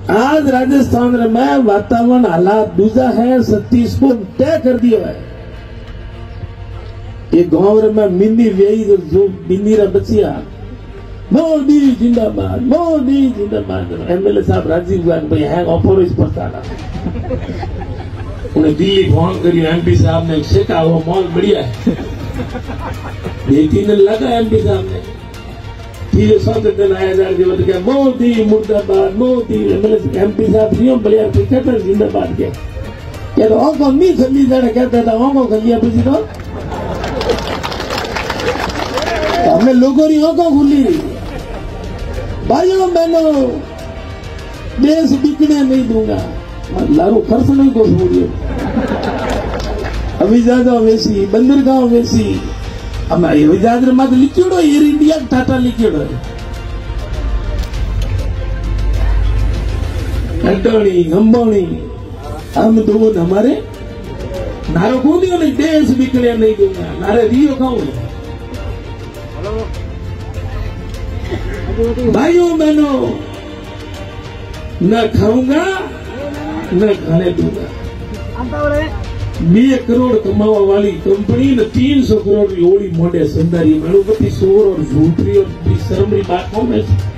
आज राजस्थान में वातावरण हालात दूजा है। 37 को तय कर दिया है। ये गांव में मिनी वेई जो मिनी रा बचिया मोदी जिंदाबाद, मोदी जिंदाबाद। एमएलए साहब राजीव गांधी भाई है ऑफर इस प्रकार उन्हें दिल्ली फोन करी। एमपी साहब ने शेखा वो मॉल बढ़िया है। 2-3 दिन लगा एमपी साहब ने। ठीक है 100 दिन आया जाकर क्या मोदी मुर्दाबाद, मोदी। एमपी साहब नहीं बढ़िया कहते जिंदाबाद के क्या तो औको नहीं खली जाना कहता था औको खलिया बुझी तो हमें लोगों की औको खुली। भाइयों बहनों देश बिकने नहीं दूंगा। लारू खर्च नहीं को छोड़िए। अभिजादा वैसी बंदरगांव वैसी हमारे अभिजाद्र मत लिखियोड़ो एयर इंडिया टाटा लिखियोड़ो अंटोनी अंबानी हम दो हमारे नारो कूदियों ने देश बिकने नहीं दूंगा। नारे रियो खाऊं भाइयों बहनों न खाऊंगा न खाने दूंगा। 2 करोड़ कमावा वाली कंपनी ने 300 करोड़ की ओड़ी मोड़े संदारी मेणुपति सोर और झूठरी और शर्मरी बात हो में